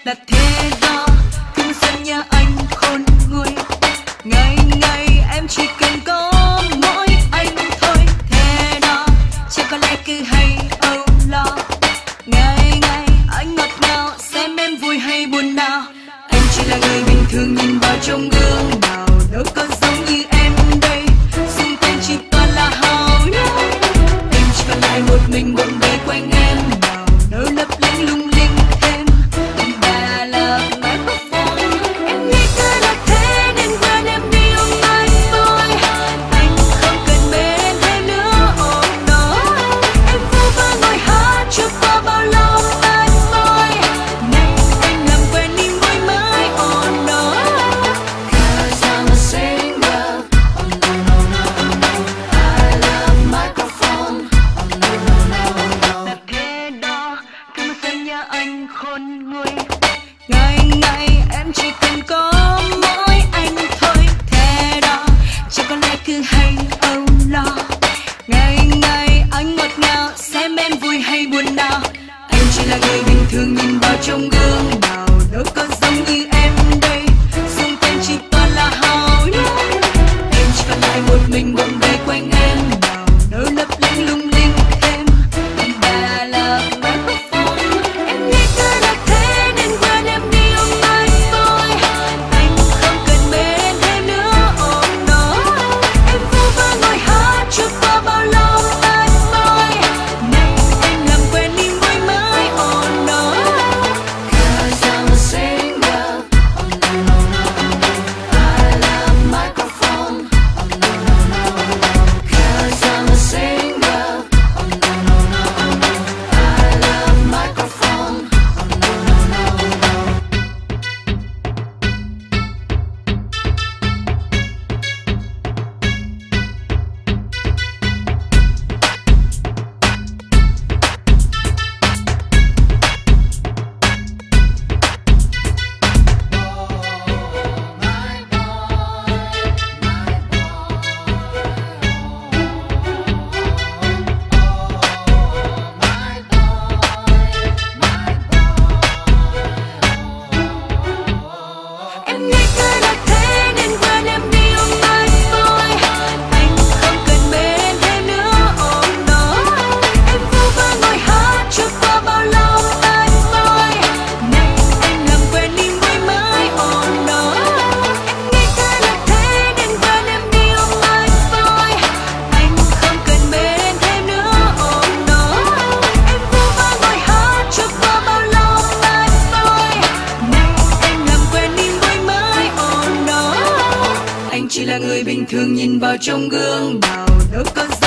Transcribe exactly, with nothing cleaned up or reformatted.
là thế đó, cứ xem nhớ anh khôn nguôi. Ngày ngày em chỉ cần có mỗi anh thôi, thế đó chẳng có lẽ cứ hay âu lo. Ngày ngày anh ngọt ngào xem em vui hay buồn nào. Anh chỉ là người bình thường nhìn vào trong gương, nào đâu có giống như em đây, xung quanh chỉ toàn là hào nhoáng. Em chỉ còn lại một mình bộn bề quanh em, nào đâu lấp lánh lung linh thêm. Bà là microphone, em nghĩ cứ là thế nên quên em đi ôm anh thôi. Anh không cần bên thêm nữa, oh no. Em vu vơ ngồi hát chưa qua bao lâu anh thôi. Này anh làm quên đi môi mới, oh no. Cause I'm a singer, oh no no no no. I love microphone, oh no no no no. Là thế đó, cứ mà xem nhớ anh khôn nguôi. Ngày ngày em chỉ cần có mỗi anh thôi, thế đó chẳng có lẽ cứ hay âu lo. Ngày ngày anh ngọt ngào xem em vui hay buồn nào. Anh chỉ là người bình thường nhìn vào trong gương, nào đâu có giống như em đây, xung quanh chỉ toàn là hào nhoáng. Em chỉ còn lại một mình bộn bề quanh em, nào đâu lấp lánh lung linh thêm. Bà là microphone, em nghĩ cứ là thế nên quên em đi ôm anh thôi. Anh không cần bên thêm nữa, oh no. Em vu vơ ngồi hát chưa qua bao lâu anh thôi. Này anh làm quên đi môi mới, oh no. Cause I'm a singer, oh no no no no. I love microphone, oh no no no no. Cause I'm a singer, oh no no no no. I love microphone, oh no no no no. Em nghĩ cứ là thế nên quên em đi ôm anh thôi. Anh không cần bên thêm nữa, oh no. Em vu vơ ngồi hát chưa qua bao lâu anh thôi. Này anh làm quên đi môi mới, oh no. Em nghĩ cứ là thế nên quên em đi ôm anh thôi. Anh không cần bên thêm nữa, oh no. Em vu vơ ngồi hát chưa qua bao lâu anh thôi. Này anh làm quên đi môi mới, oh no. Anh chỉ là người bình thường nhìn vào trong gương, nào đâu có